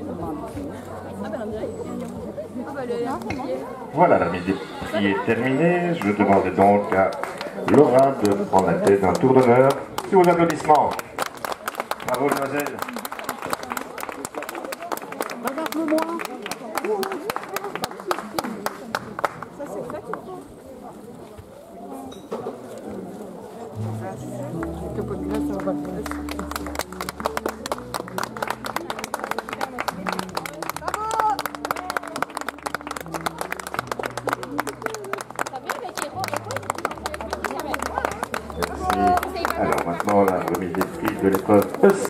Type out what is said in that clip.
Voilà, la remise des prix est terminée. Je demanderai donc à Laura de prendre la tête d'un tour d'honneur. Sous vos applaudissements. Bravo, mademoiselle. Regarde-le-moi. Merci. Alors maintenant, la remise des prix de l'épreuve